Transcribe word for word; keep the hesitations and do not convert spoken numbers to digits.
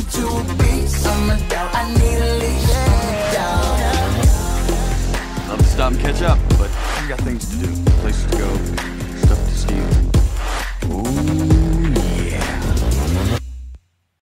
to a beat, summer doubt. I need a leash, doubt. Love to stop and catch up, but I got things to do, places to go.